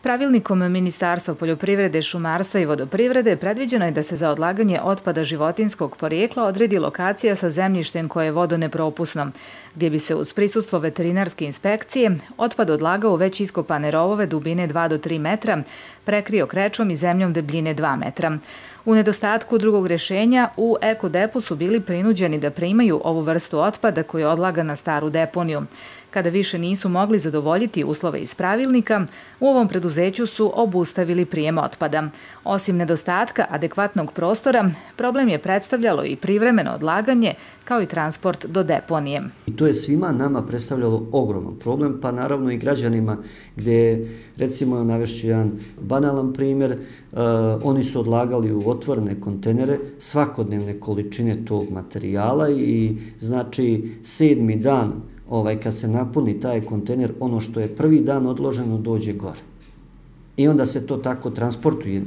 Pravilnikom Ministarstva poljoprivrede, šumarstva i vodoprivrede predviđeno je da se za odlaganje otpada životinjskog porijekla odredi lokacija sa zemljištem koje je vodonepropusno, gdje bi se uz prisustvo veterinarske inspekcije otpad odlagao u već iskopane rovove dubine 2 do 3 metra, prekrio krečom i zemljom debljine 2 metra. U nedostatku drugog rješenja, u ekodepu su bili prinuđeni da primaju ovu vrstu otpada koji je odlagan na staru deponiju. Kada više nisu mogli zadovoljiti uslove iz pravilnika, u ovom preduzeću su obustavili prijem otpada. Osim nedostatka adekvatnog prostora, problem je predstavljalo i privremeno odlaganje, kao i transport do deponije. To je svima nama predstavljalo ogroman problem, pa naravno i građanima, gdje, recimo, navešću jedan banalan primjer, oni su odlagali u otvorene kontenere svakodnevne količine tog materijala i znači 7. dan kad se napuni taj kontener, ono što je prvi dan odloženo dođe gore. I onda se to tako transportuje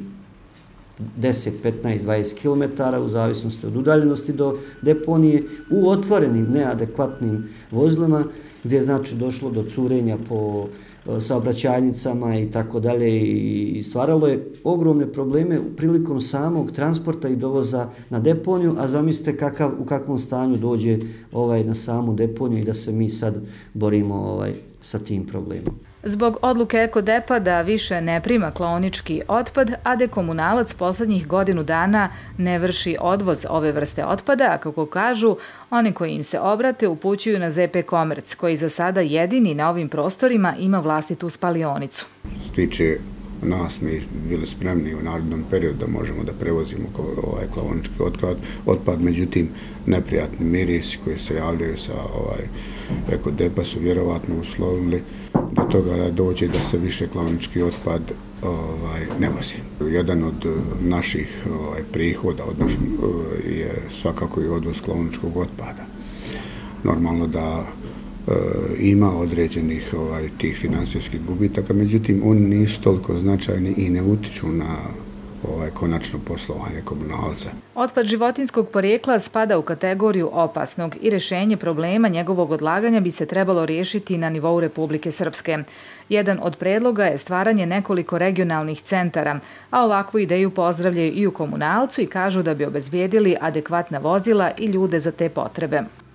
10, 15, 20 km u zavisnosti od udaljenosti do deponije u otvorenim neadekvatnim vozilima gdje je znači došlo do curenja po saobraćajnicama i tako dalje i stvaralo je ogromne probleme prilikom samog transporta i dovoza na deponiju, a zamislite u kakvom stanju dođe na samu deponiju i da se mi sad borimo sa tim problemom. Zbog odluke ekodepa da više ne prima klaonički otpad, AD Komunalac poslednjih godinu dana ne vrši odvoz ove vrste otpada, a kako kažu, oni koji im se obrate upućuju na ZP Komerc, koji za sada jedini na ovim prostorima ima vlastitu spalionicu. Što se tiče nas, mi bili spremni u narednom periodu da možemo da prevozimo klaonički otpad, međutim, neprijatni mirisi koji se javljaju sa ekodepa su vjerovatno uslovili do toga da dođe da se više klaonički otpad ne vozi. Jedan od naših prihoda je svakako i odvoz klaoničkog otpada. Normalno da ima određenih tih finansijskih gubitaka, međutim oni nisu toliko značajni i ne utiču na konačno poslovanje komunalca. Otpad životinjskog porijekla spada u kategoriju opasnog i rješenje problema njegovog odlaganja bi se trebalo riješiti na nivou Republike Srpske. Jedan od predloga je stvaranje nekoliko regionalnih centara, a ovakvu ideju pozdravljaju i u Komunalcu i kažu da bi obezbijedili adekvatna vozila i ljude za te potrebe.